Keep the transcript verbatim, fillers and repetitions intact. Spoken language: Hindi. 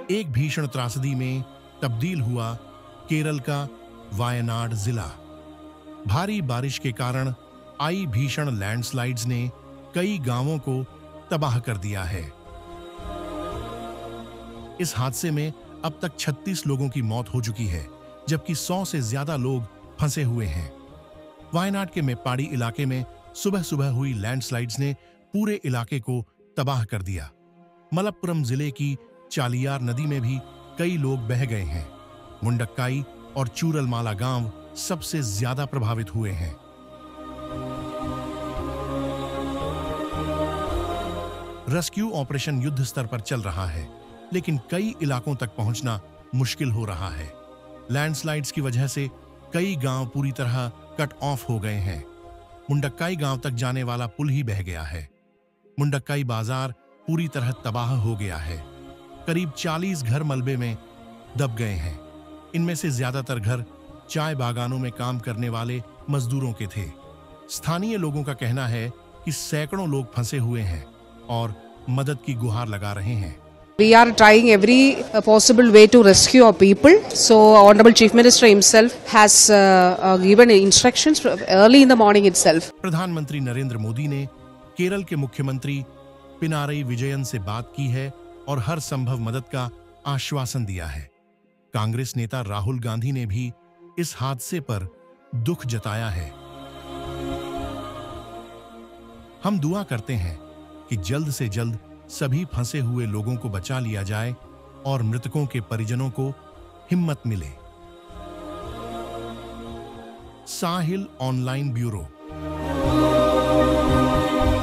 एक भीषण त्रासदी में तब्दील हुआ केरल का वायनाड जिला। भारी बारिश के कारण आई भीषण लैंडस्लाइड्स ने कई गांवों को तबाह कर दिया है। इस हादसे में अब तक छत्तीस लोगों की मौत हो चुकी है, जबकि सौ से ज्यादा लोग फंसे हुए हैं। वायनाड के मेप्पाड़ी इलाके में सुबह सुबह हुई लैंडस्लाइड्स ने पूरे इलाके को तबाह कर दिया। मलप्पुरम जिले की चालियार नदी में भी कई लोग बह गए हैं। मुंडक्काई और चूरलमाला गांव सबसे ज्यादा प्रभावित हुए हैं। रेस्क्यू ऑपरेशन युद्ध स्तर पर चल रहा है, लेकिन कई इलाकों तक पहुंचना मुश्किल हो रहा है। लैंडस्लाइड्स की वजह से कई गांव पूरी तरह कट ऑफ हो गए हैं। मुंडक्काई गांव तक जाने वाला पुल ही बह गया है। मुंडक्काई बाजार पूरी तरह तबाह हो गया है। करीब चालीस घर मलबे में दब गए हैं। इनमें से ज्यादातर घर चाय बागानों में काम करने वाले मजदूरों के थे। स्थानीय लोगों का कहना है कि सैकड़ों लोग फंसे हुए हैं और मदद की गुहार लगा रहे हैं। We are trying every uh, possible way to rescue our people. So, Honorable Chief Minister himself has uh, uh, given instructions early in the morning itself. प्रधानमंत्री नरेंद्र मोदी ने केरल के मुख्यमंत्री पिनारई विजयन से बात की है और हर संभव मदद का आश्वासन दिया है। कांग्रेस नेता राहुल गांधी ने भी इस हादसे पर दुख जताया है। हम दुआ करते हैं कि जल्द से जल्द सभी फंसे हुए लोगों को बचा लिया जाए और मृतकों के परिजनों को हिम्मत मिले। Sahil online bureau.